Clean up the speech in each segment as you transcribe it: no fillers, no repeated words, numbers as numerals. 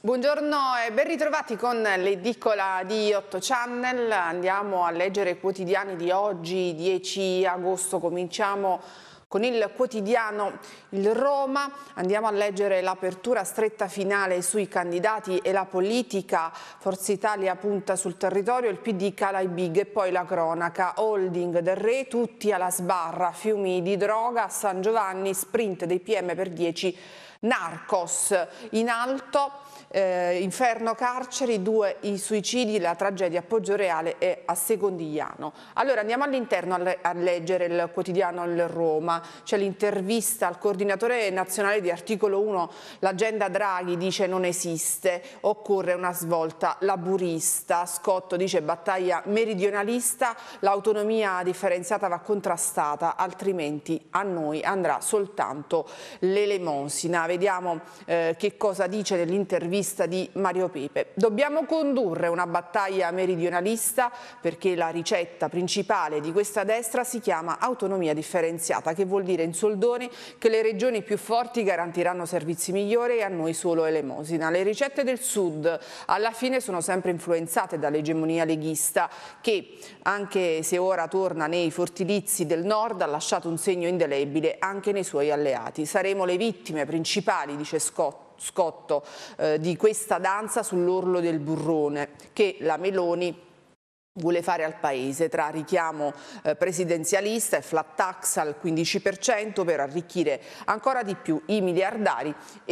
Buongiorno e ben ritrovati con l'edicola di 8 Channel. Andiamo a leggere i quotidiani di oggi, 10 agosto. Cominciamo con il quotidiano Il Roma. Andiamo a leggere l'apertura stretta finale sui candidati e la politica. Forza Italia punta sul territorio, il PD cala i big e poi la cronaca. Holding del Re, tutti alla sbarra, fiumi di droga a San Giovanni, sprint dei PM per 10 narcos. In alto inferno carceri, 2 i suicidi, la tragedia a Poggioreale e a Secondigliano. Allora andiamo all'interno a leggere il quotidiano Il Roma. C'è l'intervista al coordinatore nazionale di Articolo 1, l'agenda Draghi dice non esiste, occorre una svolta laburista. Scotto dice battaglia meridionalista, l'autonomia differenziata va contrastata, altrimenti a noi andrà soltanto l'elemosina. Vediamo che cosa dice nell'intervista di Mario Pepe. Dobbiamo condurre una battaglia meridionalista perché la ricetta principale di questa destra si chiama autonomia differenziata, che vuol dire in soldoni che le regioni più forti garantiranno servizi migliori e a noi solo elemosina. Le ricette del sud alla fine sono sempre influenzate dall'egemonia leghista che, anche se ora torna nei fortilizi del nord, ha lasciato un segno indelebile anche nei suoi alleati. Saremo le vittime principali, dice Scotto, di questa danza sull'orlo del burrone che la Meloni vuole fare al paese, tra richiamo presidenzialista e flat tax al 15% per arricchire ancora di più i miliardari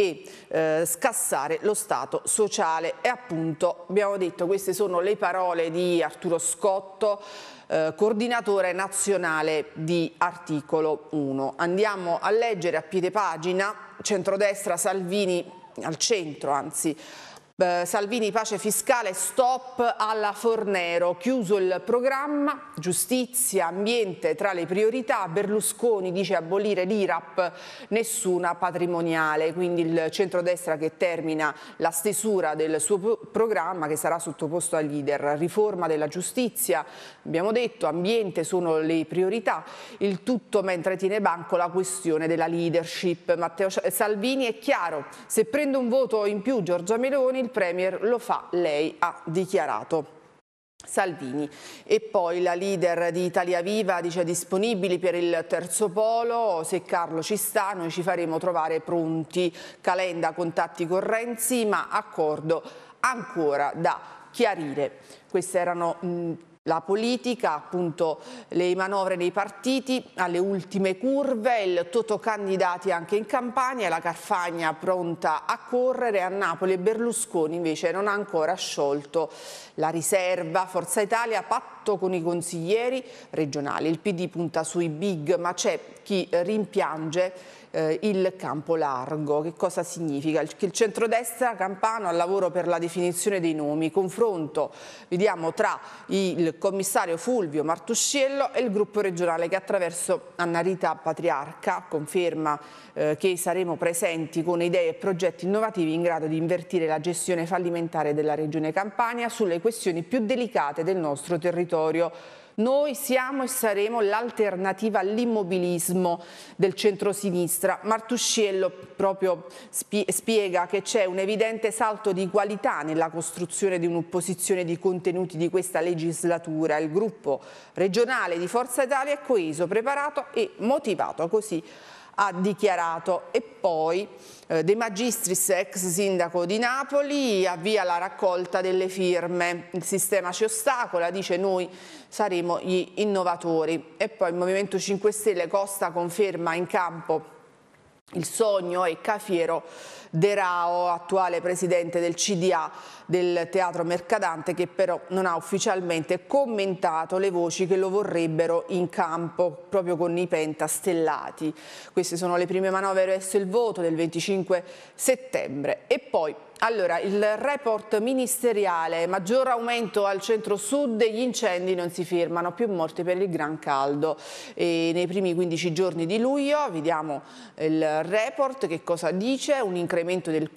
e scassare lo Stato sociale. E appunto abbiamo detto, queste sono le parole di Arturo Scotto, coordinatore nazionale di Articolo 1. Andiamo a leggere a piede pagina. Centrodestra, Salvini al centro, anzi Salvini pace fiscale, stop alla Fornero, chiuso il programma, giustizia, ambiente tra le priorità. Berlusconi dice abolire l'IRAP, nessuna patrimoniale, quindi il centrodestra che termina la stesura del suo programma che sarà sottoposto ai leader. Riforma della giustizia, abbiamo detto, ambiente sono le priorità, il tutto mentre tiene banco la questione della leadership. Matteo Salvini è chiaro, se prende un voto in più Giorgia Meloni il Premier lo fa lei, ha dichiarato Salvini. E poi la leader di Italia Viva dice disponibili per il terzo polo, se Carlo ci sta noi ci faremo trovare pronti. Calenda contatti con Renzi ma accordo ancora da chiarire. Queste erano la politica, appunto le manovre dei partiti alle ultime curve, il totocandidati anche in Campania, la Carfagna pronta a correre, a Napoli e Berlusconi invece non ha ancora sciolto la riserva. Forza Italia patto con i consiglieri regionali, il PD punta sui big ma c'è chi rimpiange il campo largo. Che cosa significa? Che il centrodestra campano al lavoro per la definizione dei nomi, confronto vediamo tra il commissario Fulvio Martuscello e il gruppo regionale che attraverso Anna Rita Patriarca conferma che saremo presenti con idee e progetti innovativi in grado di invertire la gestione fallimentare della regione Campania sulle questioni più delicate del nostro territorio. Noi siamo e saremo l'alternativa all'immobilismo del centrosinistra. Martuscello proprio spiega che c'è un evidente salto di qualità nella costruzione di un'opposizione di contenuti di questa legislatura. Il gruppo regionale di Forza Italia è coeso, preparato e motivato, così ha dichiarato. E poi De Magistris, ex sindaco di Napoli, avvia la raccolta delle firme. Il sistema ci ostacola, dice noi saremo gli innovatori. E poi il Movimento 5 Stelle, Costa conferma in campo il sogno e Cafiero De Rao, attuale presidente del CDA del Teatro Mercadante, che però non ha ufficialmente commentato le voci che lo vorrebbero in campo proprio con i pentastellati. Queste sono le prime manovre verso il voto del 25 settembre. E poi allora il report ministeriale, maggior aumento al centro-sud, gli incendi non si fermano, più morti per il gran caldo. E nei primi 15 giorni di luglio vediamo il report che cosa dice, un incremento del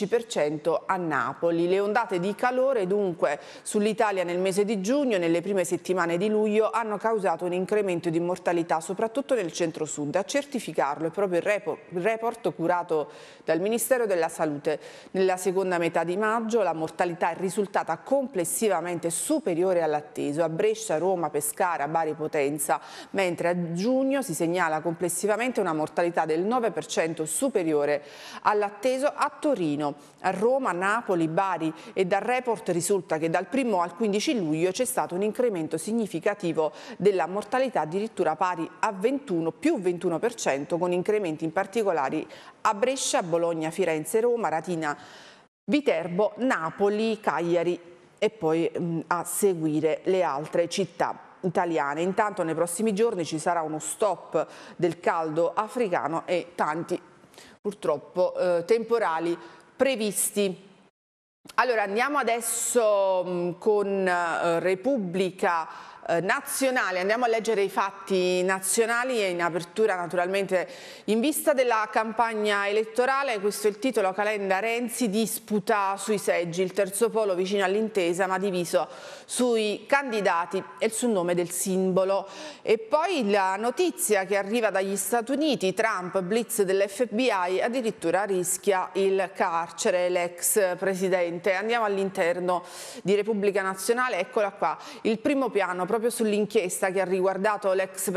15% a Napoli. Le ondate di calore dunque sull'Italia nel mese di giugno, nelle prime settimane di luglio, hanno causato un incremento di mortalità soprattutto nel centro-sud. A certificarlo è proprio il report curato dal Ministero della Salute nella seconda seconda metà di maggio la mortalità è risultata complessivamente superiore all'atteso a Brescia, Roma, Pescara, Bari, Potenza, mentre a giugno si segnala complessivamente una mortalità del 9% superiore all'atteso a Torino, a Roma, Napoli, Bari, e dal report risulta che dal 1° al 15 luglio c'è stato un incremento significativo della mortalità addirittura pari a più 21%, con incrementi in particolare a Brescia, Bologna, Firenze, Roma, Latina, Viterbo, Napoli, Cagliari e poi a seguire le altre città italiane. Intanto nei prossimi giorni ci sarà uno stop del caldo africano e tanti purtroppo temporali previsti. Allora andiamo adesso con Repubblica Nazionale, andiamo a leggere i fatti nazionali e in apertura naturalmente in vista della campagna elettorale. Questo è il titolo: Calenda, Renzi disputa sui seggi, il terzo polo vicino all'intesa ma diviso sui candidati e sul nome del simbolo. E poi la notizia che arriva dagli Stati Uniti: Trump, blitz dell'FBI, addirittura rischia il carcere l'ex presidente. Andiamo all'interno di Repubblica Nazionale, eccola qua, il primo piano proprio sull'inchiesta che riguarda l'ex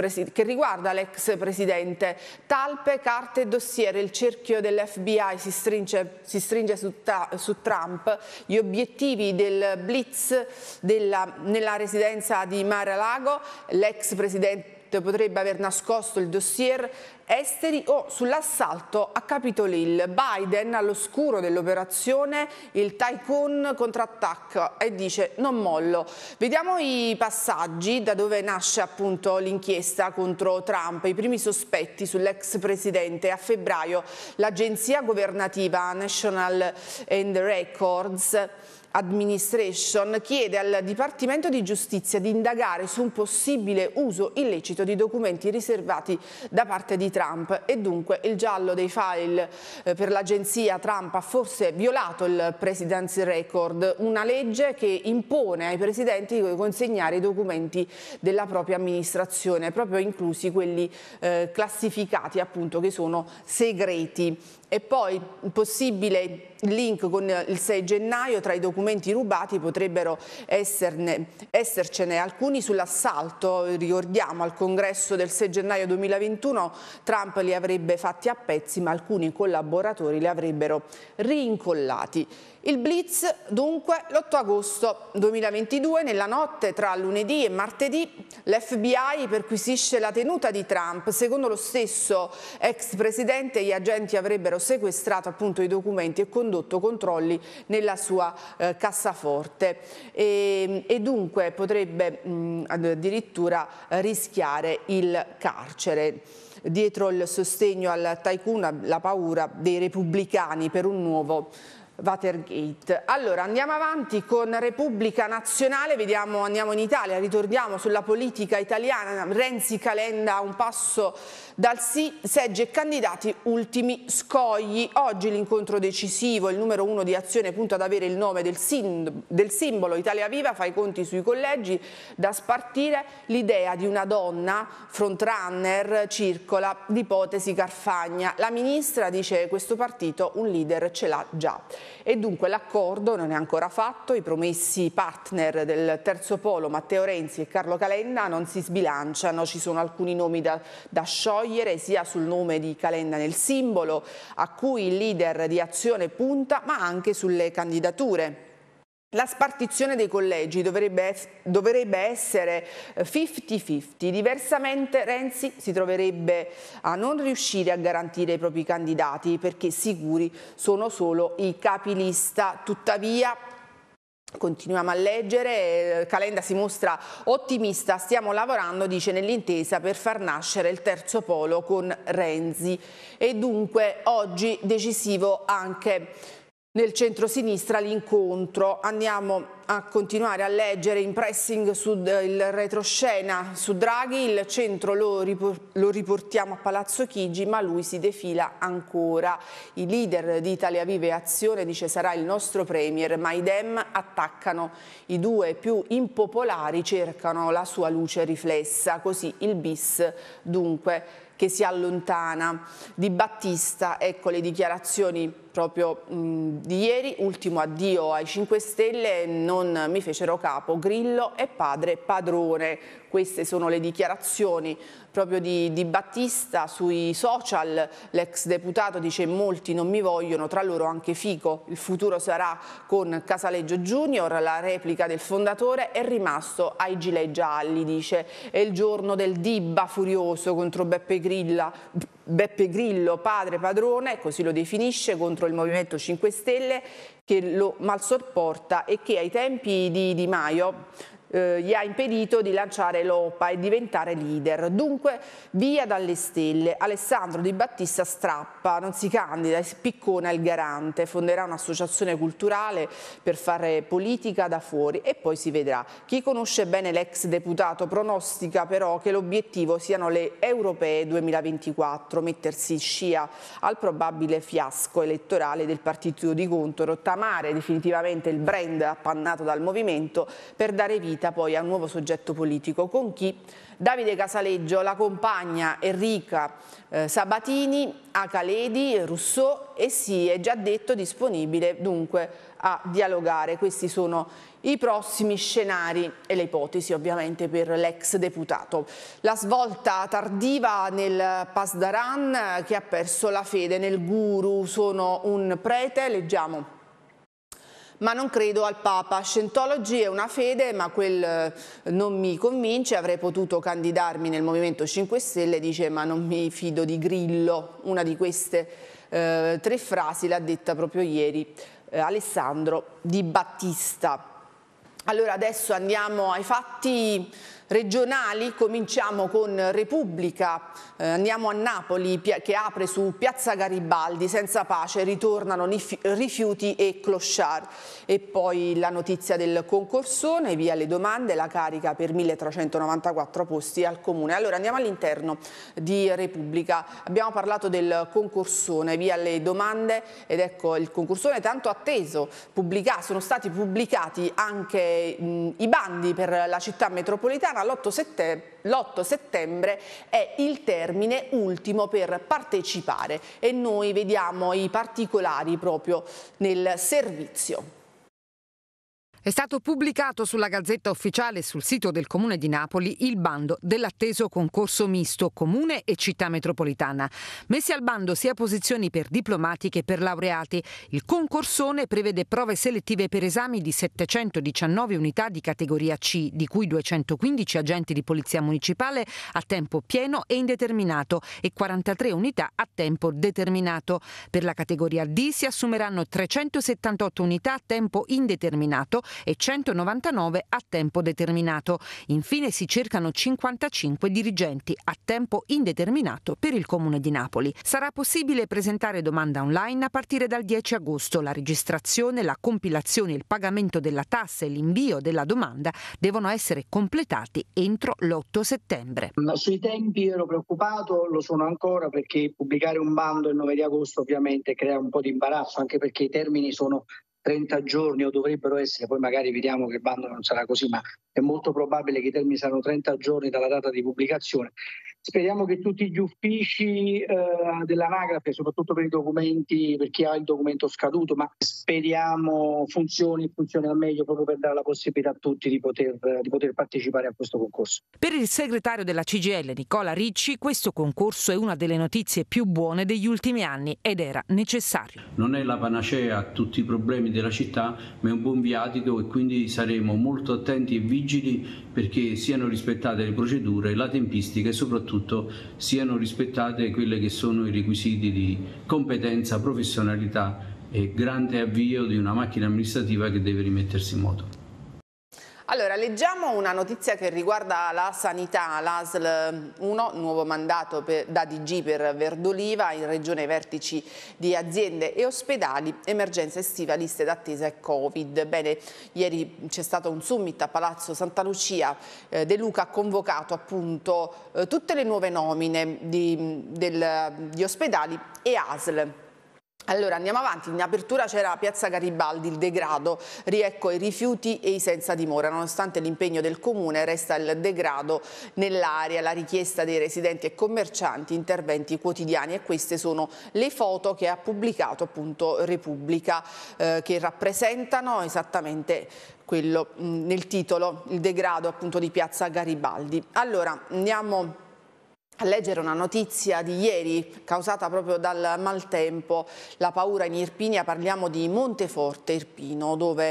presidente. Talpe, carte e dossier, il cerchio dell'FBI si stringe su Trump, gli obiettivi del blitz nella residenza di Mar-a-Lago, l'ex presidente potrebbe aver nascosto il dossier, esteri o sull'assalto a Capitol Hill. Biden all'oscuro dell'operazione, il tycoon contrattacca e dice non mollo. Vediamo i passaggi da dove nasce appunto l'inchiesta contro Trump, i primi sospetti sull'ex presidente. A febbraio l'agenzia governativa National and Records Administration chiede al Dipartimento di Giustizia di indagare su un possibile uso illecito di documenti riservati da parte di Trump e dunque il giallo dei file per l'agenzia. Trump ha forse violato il President's Record, una legge che impone ai presidenti di consegnare i documenti della propria amministrazione, proprio inclusi quelli classificati appunto, che sono segreti. E poi un possibile link con il 6 gennaio: tra i documenti rubati potrebbero essercene alcuni sull'assalto, ricordiamo, al congresso del 6 gennaio 2021. Trump li avrebbe fatti a pezzi ma alcuni collaboratori li avrebbero rincollati. Il blitz dunque l'8 agosto 2022, nella notte tra lunedì e martedì, l'FBI perquisisce la tenuta di Trump. Secondo lo stesso ex presidente, gli agenti avrebbero sequestrato appunto i documenti e condotto controlli nella sua cassaforte e dunque potrebbe addirittura rischiare il carcere. Dietro il sostegno al tycoon, la paura dei repubblicani per un nuovo Watergate. Allora andiamo avanti con Repubblica Nazionale, andiamo in Italia, ritorniamo sulla politica italiana. Renzi, Calenda, un passo dal sì, seggi e candidati, ultimi scogli. Oggi l'incontro decisivo, il numero 1 di Azione punta ad avere il nome del simbolo. Italia Viva fa i conti sui collegi, da spartire l'idea di una donna frontrunner circola, l'ipotesi Carfagna. La ministra dice questo partito un leader ce l'ha già. E dunque l'accordo non è ancora fatto, i promessi partner del terzo polo Matteo Renzi e Carlo Calenda non si sbilanciano, ci sono alcuni nomi da sciogliere sia sul nome di Calenda nel simbolo a cui il leader di Azione punta, ma anche sulle candidature. La spartizione dei collegi dovrebbe essere 50-50, diversamente Renzi si troverebbe a non riuscire a garantire i propri candidati perché sicuri sono solo i capilista. Tuttavia, continuiamo a leggere, Calenda si mostra ottimista, stiamo lavorando, dice, nell'intesa per far nascere il terzo polo con Renzi e dunque oggi decisivo anche nel centro-sinistra l'incontro. Andiamo a continuare a leggere in pressing sul retroscena su Draghi, il centro lo riportiamo a Palazzo Chigi, ma lui si defila ancora. I leader di Italia Viva e Azione dice sarà il nostro premier, ma i Dem attaccano. I due più impopolari cercano la sua luce riflessa, così il bis dunque che si allontana. Di Battista, ecco le dichiarazioni proprio di ieri, ultimo addio ai 5 Stelle, non mi fecero capo, Grillo è padre padrone. Queste sono le dichiarazioni proprio di Battista sui social. L'ex deputato dice molti non mi vogliono, tra loro anche Fico, il futuro sarà con Casaleggio Junior, la replica del fondatore è rimasto ai gilet gialli, dice, è il giorno del Dibba furioso contro Beppe Grillo, padre padrone, così lo definisce, contro il Movimento 5 Stelle che lo mal sopporta e che ai tempi di Di Maio gli ha impedito di lanciare l'OPA e diventare leader. Dunque via dalle stelle. Alessandro Di Battista strappa, non si candida, spiccona il garante, fonderà un'associazione culturale per fare politica da fuori e poi si vedrà. Chi conosce bene l'ex deputato pronostica però che l'obiettivo siano le europee 2024, mettersi scia al probabile fiasco elettorale del partito di Conto, rottamare definitivamente il brand appannato dal movimento per dare vita poi a un nuovo soggetto politico. Con chi? Davide Casaleggio, la compagna Enrica Sabatini, Acaledi, Rousseau e si è già detto disponibile dunque a dialogare. Questi sono i prossimi scenari e le ipotesi ovviamente per l'ex deputato. La svolta tardiva nel Pasdaran che ha perso la fede nel guru, sono un prete, leggiamo. Ma non credo al Papa. Scientology è una fede, ma quel non mi convince. Avrei potuto candidarmi nel Movimento 5 Stelle, dice, ma non mi fido di Grillo. Una di queste 3 frasi l'ha detta proprio ieri Alessandro Di Battista. Allora adesso andiamo ai fatti regionali, cominciamo con Repubblica, andiamo a Napoli che apre su Piazza Garibaldi, senza pace ritornano rifiuti e clochard, e poi la notizia del concorsone, via le domande, la carica per 1394 posti al comune. Allora andiamo all'interno di Repubblica, abbiamo parlato del concorsone, via le domande, ed ecco il concorsone tanto atteso, sono stati pubblicati anche i bandi per la città metropolitana. L'8 settembre è il termine ultimo per partecipare e noi vediamo i particolari proprio nel servizio. È stato pubblicato sulla Gazzetta Ufficiale e sul sito del Comune di Napoli il bando dell'atteso concorso misto Comune e Città Metropolitana. Messi al bando sia posizioni per diplomati che per laureati. Il concorsone prevede prove selettive per esami di 719 unità di categoria C, di cui 215 agenti di polizia municipale a tempo pieno e indeterminato e 43 unità a tempo determinato. Per la categoria D si assumeranno 378 unità a tempo indeterminato e 199 a tempo determinato. Infine si cercano 55 dirigenti a tempo indeterminato per il Comune di Napoli. Sarà possibile presentare domanda online a partire dal 10 agosto. La registrazione, la compilazione, il pagamento della tassa e l'invio della domanda devono essere completati entro l'8 settembre. Sui tempi ero preoccupato, lo sono ancora, perché pubblicare un bando il 9 di agosto ovviamente crea un po' di imbarazzo, anche perché i termini sono 30 giorni o dovrebbero essere, poi magari vediamo che il bando non sarà così, ma è molto probabile che i termini saranno 30 giorni dalla data di pubblicazione. Speriamo che tutti gli uffici dell'anagrafe, soprattutto per i documenti, per chi ha il documento scaduto, ma speriamo funzioni al meglio, proprio per dare la possibilità a tutti di poter partecipare a questo concorso. Per il segretario della CGIL Nicola Ricci questo concorso è una delle notizie più buone degli ultimi anni ed era necessario. Non è la panacea a tutti i problemi della città, ma è un buon viatico e quindi saremo molto attenti e vigili perché siano rispettate le procedure, la tempistica e soprattutto siano rispettate quelle che sono i requisiti di competenza, professionalità e grande avvio di una macchina amministrativa che deve rimettersi in moto. Allora, leggiamo una notizia che riguarda la sanità, l'ASL 1, nuovo mandato da DG per Verdoliva, in regione vertici di aziende e ospedali, emergenza estiva, liste d'attesa e Covid. Bene, ieri c'è stato un summit a Palazzo Santa Lucia, De Luca ha convocato appunto tutte le nuove nomine di ospedali e ASL. Allora andiamo avanti, in apertura c'era Piazza Garibaldi, il degrado, riecco i rifiuti e i senza dimora. Nonostante l'impegno del comune resta il degrado nell'area, la richiesta dei residenti e commercianti, interventi quotidiani, e queste sono le foto che ha pubblicato appunto Repubblica che rappresentano esattamente quello nel titolo, il degrado appunto di Piazza Garibaldi. Allora andiamo a leggere una notizia di ieri causata proprio dal maltempo, la paura in Irpinia. Parliamo di Monteforte Irpino, dove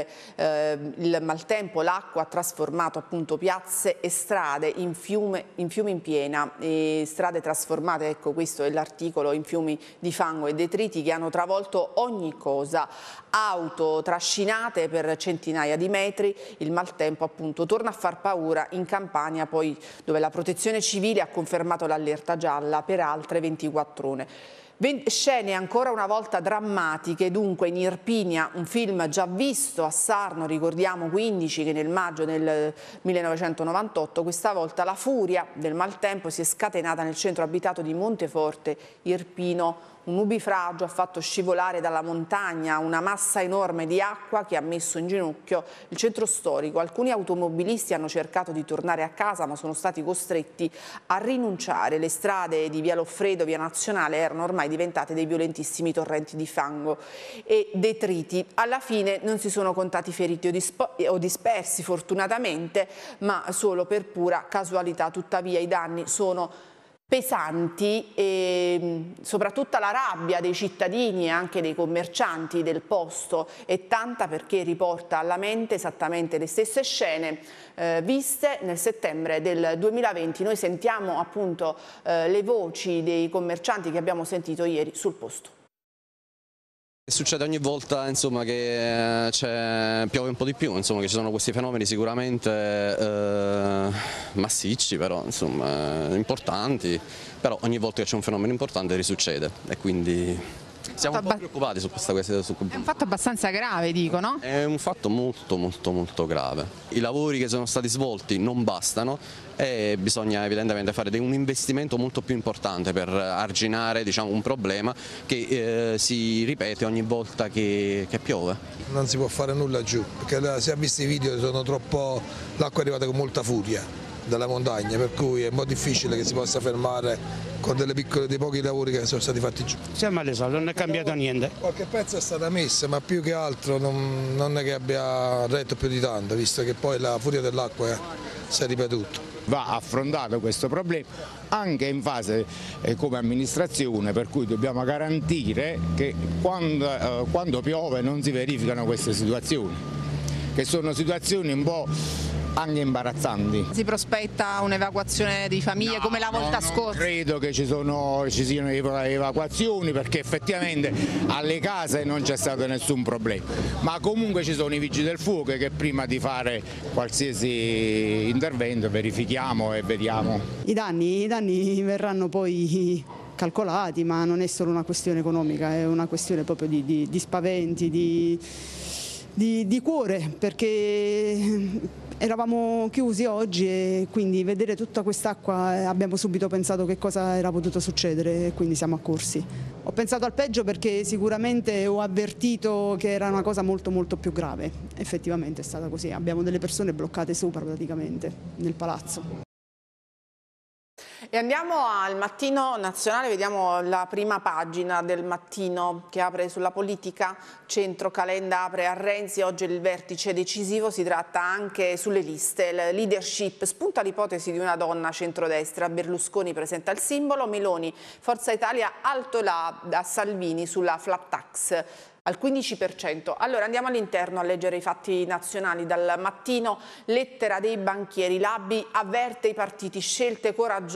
il maltempo, l'acqua ha trasformato appunto piazze e strade in fiumi in piena, e strade trasformate, ecco questo è l'articolo, in fiumi di fango e detriti che hanno travolto ogni cosa, auto trascinate per centinaia di metri. Il maltempo appunto torna a far paura in Campania, poi dove la Protezione Civile ha confermato l'allerta gialla per altre 24 ore. Scene ancora una volta drammatiche, dunque in Irpinia, un film già visto a Sarno, ricordiamo 15 che nel maggio del 1998, questa volta la furia del maltempo si è scatenata nel centro abitato di Monteforte Irpino. Un nubifragio ha fatto scivolare dalla montagna una massa enorme di acqua che ha messo in ginocchio il centro storico. Alcuni automobilisti hanno cercato di tornare a casa ma sono stati costretti a rinunciare. Le strade di Via Loffredo, Via Nazionale erano ormai diventate dei violentissimi torrenti di fango e detriti. Alla fine non si sono contati feriti o dispersi fortunatamente, ma solo per pura casualità. Tuttavia i danni sono pesanti e soprattutto la rabbia dei cittadini e anche dei commercianti del posto è tanta, perché riporta alla mente esattamente le stesse scene viste nel settembre del 2020. Noi sentiamo appunto le voci dei commercianti che abbiamo sentito ieri sul posto. Succede ogni volta insomma, che piove un po' di più, insomma, che ci sono questi fenomeni sicuramente massicci, però insomma, importanti, però ogni volta che c'è un fenomeno importante risuccede e quindi siamo un po' preoccupati su questa questione. È un fatto abbastanza grave, dico, no? È un fatto molto grave. I lavori che sono stati svolti non bastano e bisogna evidentemente fare un investimento molto più importante per arginare, diciamo, un problema che si ripete ogni volta che piove. Non si può fare nulla giù, perché se ha visto i video l'acqua è arrivata con molta furia dalla montagna, per cui è un po' difficile che si possa fermare con dei pochi lavori che sono stati fatti giù. Siamo alle solite, non è cambiato niente. Qualche pezzo è stata messa, ma più che altro non è che abbia retto più di tanto, visto che poi la furia dell'acqua si è ripetuta. Va affrontato questo problema anche in fase come amministrazione, per cui dobbiamo garantire che quando piove non si verificano queste situazioni, che sono situazioni un po' anche imbarazzanti. Si prospetta un'evacuazione di famiglie come la volta scorsa? Credo che ci siano evacuazioni, perché effettivamente alle case non c'è stato nessun problema, ma comunque ci sono i vigili del fuoco che prima di fare qualsiasi intervento verifichiamo e vediamo. I danni verranno poi calcolati, ma non è solo una questione economica, è una questione proprio di spaventi, di cuore, perché eravamo chiusi oggi e quindi vedere tutta quest'acqua abbiamo subito pensato che cosa era potuto succedere e quindi siamo accorsi. Ho pensato al peggio perché sicuramente ho avvertito che era una cosa molto più grave. Effettivamente è stata così, abbiamo delle persone bloccate sopra praticamente nel palazzo. E andiamo al Mattino Nazionale, vediamo la prima pagina del Mattino che apre sulla politica. Centro Calenda apre a Renzi, oggi il vertice decisivo, si tratta anche sulle liste. La leadership, spunta l'ipotesi di una donna centrodestra, Berlusconi presenta il simbolo, Meloni, Forza Italia alto là da Salvini sulla flat tax. al 15%. Allora andiamo all'interno a leggere i fatti nazionali. Dal Mattino, lettera dei banchieri, l'ABI avverte i partiti, scelte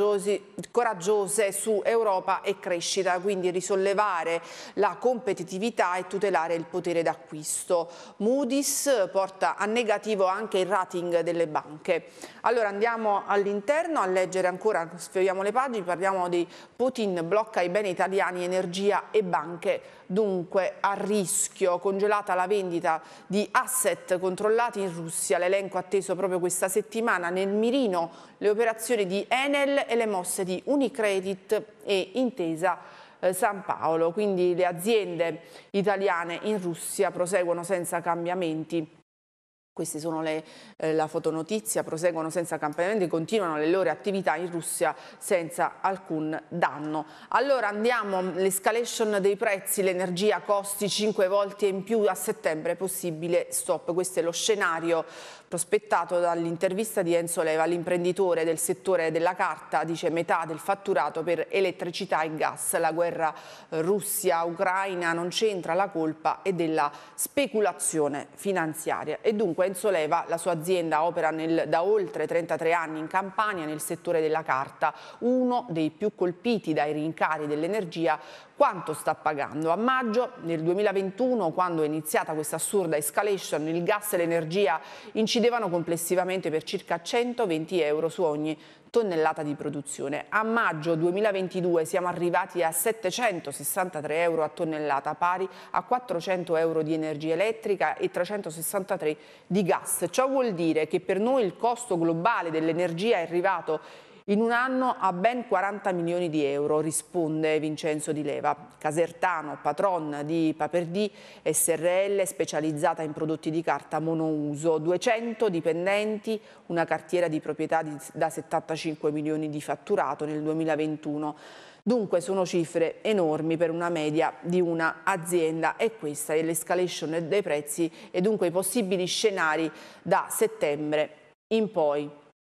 coraggiose su Europa e crescita, quindi risollevare la competitività e tutelare il potere d'acquisto. Moody's porta a negativo anche il rating delle banche. Allora andiamo all'interno a leggere ancora, sfioriamo le pagine, parliamo di Putin blocca i beni italiani, energia e banche, dunque a rischio, congelata la vendita di asset controllati in Russia, l'elenco atteso proprio questa settimana, nel mirino le operazioni di Enel e le mosse di Unicredit e Intesa San Paolo, quindi le aziende italiane in Russia proseguono senza cambiamenti. Queste sono la fotonotizia, proseguono senza cambiamenti, continuano le loro attività in Russia senza alcun danno. Allora andiamo all'escalation dei prezzi, l'energia costi 5 volte in più a settembre, possibile stop. Questo è lo scenario prospettato dall'intervista di Enzo Leva, l'imprenditore del settore della carta, dice metà del fatturato per elettricità e gas. La guerra Russia-Ucraina non c'entra, la colpa è della speculazione finanziaria. E dunque Enzo Leva, la sua azienda opera da oltre 33 anni in Campania nel settore della carta, uno dei più colpiti dai rincari dell'energia. Quanto sta pagando? A maggio del 2021, quando è iniziata questa assurda escalation, il gas e l'energia incidevano complessivamente per circa 120 euro su ogni tonnellata di produzione. A maggio 2022 siamo arrivati a 763 euro a tonnellata, pari a 400 euro di energia elettrica e 363 di gas. Ciò vuol dire che per noi il costo globale dell'energia è arrivato in un anno a ben 40 milioni di euro, risponde Vincenzo Di Leva, casertano, patron di Paperdì SRL, specializzata in prodotti di carta monouso, 200 dipendenti, una cartiera di proprietà da 75 milioni di fatturato nel 2021. Dunque sono cifre enormi per una media di una azienda e questa è l'escalation dei prezzi e dunque i possibili scenari da settembre in poi.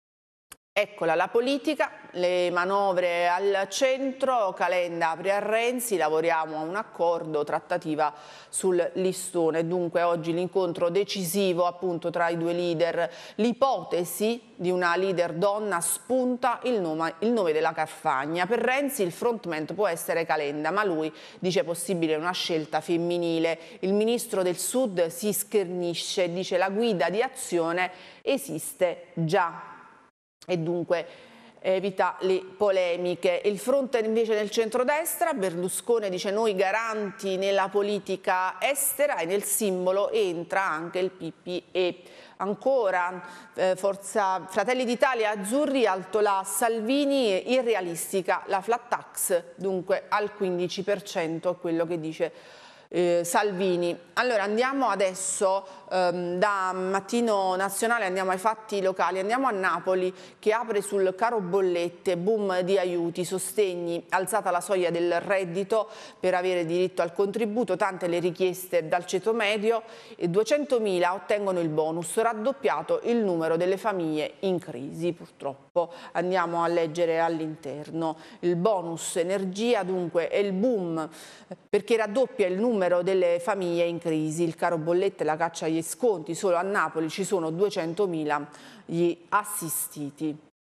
Eccola la politica, le manovre al centro, Calenda apre a Renzi, lavoriamo a un accordo, trattativa sul listone. Dunque oggi l'incontro decisivo appunto tra i due leader, l'ipotesi di una leader donna spunta il nome della Carfagna. Per Renzi il frontman può essere Calenda, ma lui dice possibile una scelta femminile. Il ministro del Sud si schernisce, dice la guida di azione esiste già. E dunque evita le polemiche. Il fronte invece nel centrodestra, Berlusconi dice noi garanti nella politica estera e nel simbolo entra anche il PPE. Ancora Forza Fratelli d'Italia azzurri, alto la Salvini, irrealistica la flat tax, dunque al 15% quello che dice Salvini. Allora andiamo adesso da Mattino Nazionale, andiamo ai fatti locali, andiamo a Napoli che apre sul caro bollette, boom di aiuti, sostegni, alzata la soglia del reddito per avere diritto al contributo, tante le richieste dal ceto medio e 200.000 ottengono il bonus, raddoppiato il numero delle famiglie in crisi purtroppo. Andiamo a leggere all'interno. Il bonus energia dunque è il boom perché raddoppia il numero delle famiglie in crisi, il caro bollette, la caccia agli sconti, solo a Napoli ci sono 200.000 gli assistiti.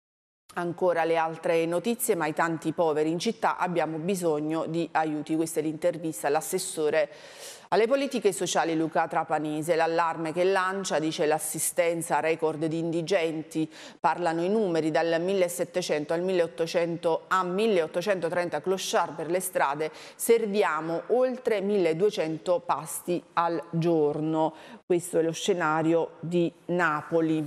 Ancora le altre notizie, ma i tanti poveri in città abbiamo bisogno di aiuti. Questa è l'intervista all'assessore alle politiche sociali Luca Trapanese, l'allarme che lancia, dice l'assistenza record di indigenti, parlano i numeri dal 1700 al 1800 a 1830 clochard per le strade, serviamo oltre 1200 pasti al giorno. Questo è lo scenario di Napoli.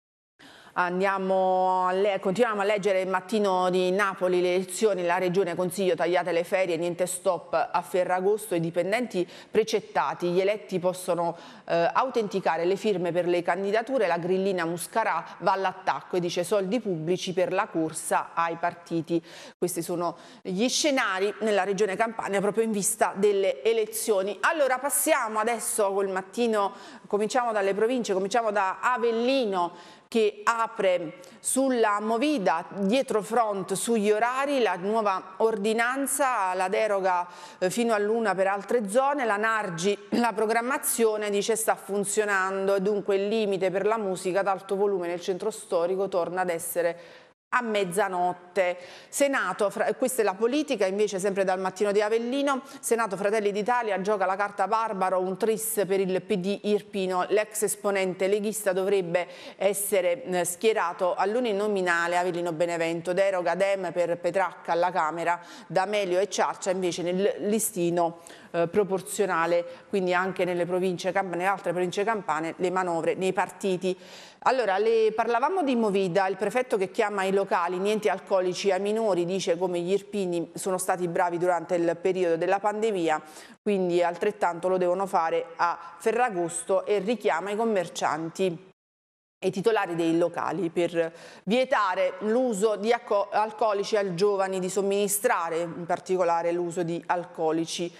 Continuiamo a leggere il Mattino di Napoli, le elezioni, la regione consiglio tagliate le ferie, niente stop a Ferragosto, i dipendenti precettati, gli eletti possono autenticare le firme per le candidature, la grillina Muscarà va all'attacco e dice soldi pubblici per la corsa ai partiti. Questi sono gli scenari nella regione Campania proprio in vista delle elezioni. Allora passiamo adesso col Mattino, cominciamo dalle province, cominciamo da Avellino. che apre sulla movida dietro front sugli orari, la nuova ordinanza, la deroga fino all'1 per altre zone, la Nargi, la programmazione dice sta funzionando e dunque il limite per la musica ad alto volume nel centro storico torna ad essere a mezzanotte. Senato, questa è la politica, invece sempre dal Mattino di Avellino, Senato Fratelli d'Italia gioca la carta barbaro, un tris per il PD irpino, l'ex esponente leghista dovrebbe essere schierato all'uninominale Avellino Benevento, deroga Dem per Petracca alla Camera, D'Amelio e Ciarcia invece nel listino proporzionale, quindi anche nelle altre province campane le manovre nei partiti. Allora, parlavamo di Movida, il prefetto che chiama i locali niente alcolici ai minori, dice come gli irpini sono stati bravi durante il periodo della pandemia, quindi altrettanto lo devono fare a Ferragosto e richiama i commercianti e i titolari dei locali per vietare l'uso di alcolici ai giovani, di somministrare in particolare l'uso di alcolici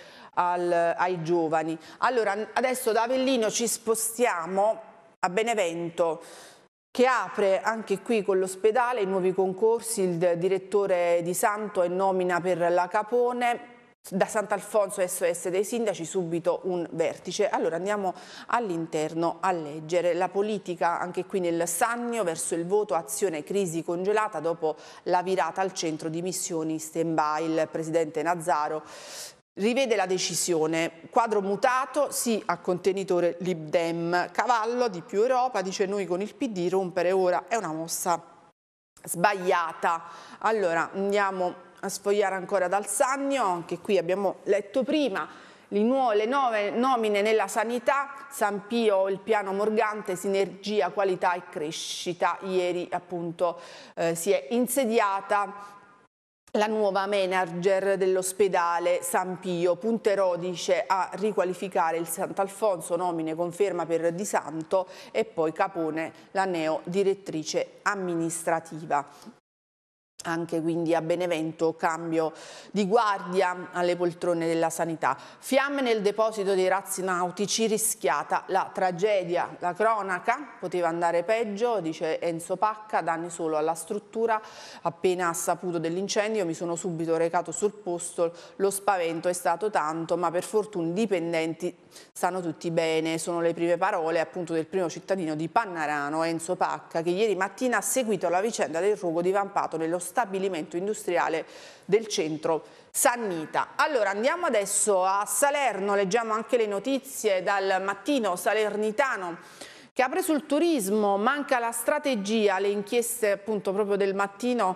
ai giovani. Allora, adesso da Avellino ci spostiamo a Benevento, che apre anche qui con l'ospedale i nuovi concorsi, il direttore di Santo e nomina per la Capone, da Sant'Alfonso SOS dei sindaci subito un vertice. Allora andiamo all'interno a leggere la politica anche qui nel Sannio verso il voto azione crisi congelata dopo la virata al centro di missioni stand-by. Il presidente Nazzaro rivede la decisione, quadro mutato, sì a contenitore Lib Dem, cavallo di più Europa, dice noi con il PD, rompere ora è una mossa sbagliata. Allora andiamo a sfogliare ancora dal Sannio, anche qui abbiamo letto prima le nuove nomine nella sanità, San Pio il piano Morgante, sinergia, qualità e crescita, ieri appunto si è insediata la nuova manager dell'ospedale San Pio. Punterò, dice, a riqualificare il Sant'Alfonso, nomine conferma per Di Santo e poi Capone, la neo direttrice amministrativa. Anche quindi a Benevento cambio di guardia alle poltrone della sanità. Fiamme nel deposito dei razzi nautici, rischiata la tragedia. La cronaca poteva andare peggio, dice Enzo Pacca, danni solo alla struttura. Appena saputo dell'incendio mi sono subito recato sul posto, lo spavento è stato tanto, ma per fortuna i dipendenti stanno tutti bene. Sono le prime parole appunto del primo cittadino di Pannarano, Enzo Pacca, che ieri mattina ha seguito la vicenda del rogo divampato nello stabilimento industriale del centro Sannita. Allora andiamo adesso a Salerno, leggiamo anche le notizie dal Mattino Salernitano che apre sul turismo, manca la strategia, le inchieste appunto proprio del Mattino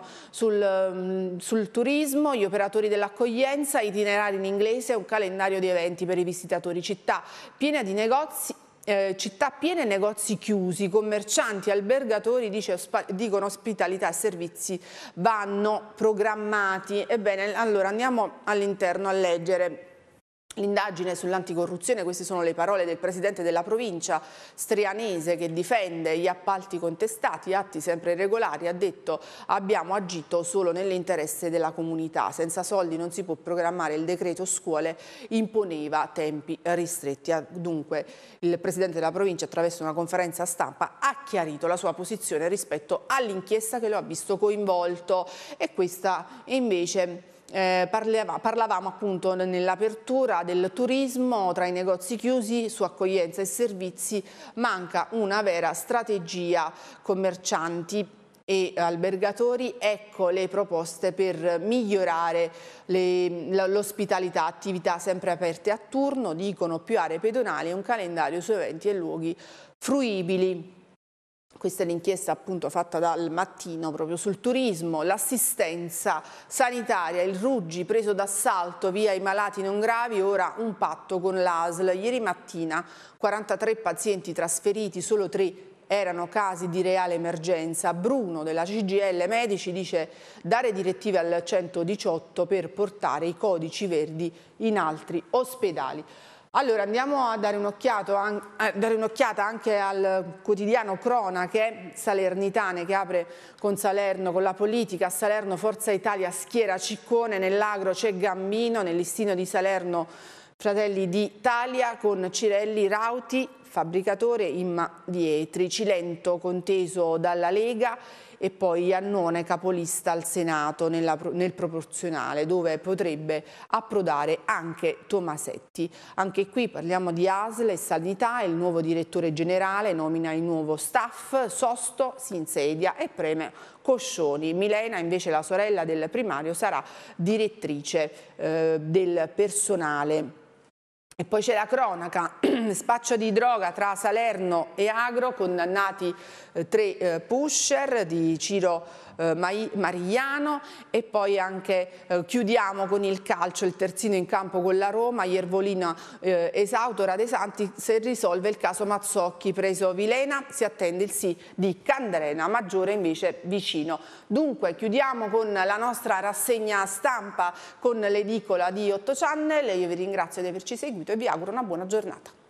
sul turismo, gli operatori dell'accoglienza, itinerari in inglese, un calendario di eventi per i visitatori, città piena di negozi. Città piene, negozi chiusi, commercianti, albergatori, dicono ospitalità e servizi vanno programmati. Ebbene, allora andiamo all'interno a leggere l'indagine sull'anticorruzione. Queste sono le parole del presidente della provincia strianese che difende gli appalti contestati, atti sempre irregolari. Ha detto: abbiamo agito solo nell'interesse della comunità, senza soldi non si può programmare, il decreto scuole imponeva tempi ristretti. Dunque il presidente della provincia attraverso una conferenza stampa ha chiarito la sua posizione rispetto all'inchiesta che lo ha visto coinvolto e questa invece parlavamo appunto nell'apertura del turismo, tra i negozi chiusi su accoglienza e servizi manca una vera strategia, commercianti e albergatori, ecco le proposte per migliorare l'ospitalità, attività sempre aperte a turno, dicono più aree pedonali e un calendario su eventi e luoghi fruibili. Questa è l'inchiesta appunto fatta dal Mattino proprio sul turismo, l'assistenza sanitaria, il Ruggi preso d'assalto via i malati non gravi, ora un patto con l'ASL. Ieri mattina 43 pazienti trasferiti, solo 3 erano casi di reale emergenza. Bruno della CGIL Medici dice dare direttive al 118 per portare i codici verdi in altri ospedali. Allora andiamo a dare un'occhiata anche al quotidiano Cronache Salernitane che apre con Salerno, con la politica. A Salerno Forza Italia schiera Ciccone, nell'agro c'è Gambino, nel listino di Salerno Fratelli d'Italia con Cirelli, Rauti, fabbricatore Imma Dietri, Cilento conteso dalla Lega e poi Iannone capolista al Senato nel proporzionale, dove potrebbe approdare anche Tomasetti. Anche qui parliamo di ASL e sanità, il nuovo direttore generale nomina il nuovo staff, Sosto si insedia e preme Coscioni. Milena invece, la sorella del primario, sarà direttrice del personale. E poi c'è la cronaca, spaccio di droga tra Salerno e Agro, condannati 3 pusher di Ciro Marigliano. E poi anche chiudiamo con il calcio, il terzino in campo con la Roma, Iervolino esautora De Santi se risolve il caso Mazzocchi, preso Vilena, si attende il sì di Candarena, Maggiore invece vicino. Dunque chiudiamo con la nostra rassegna stampa con l'edicola di 8 Channel, io vi ringrazio di averci seguito e vi auguro una buona giornata.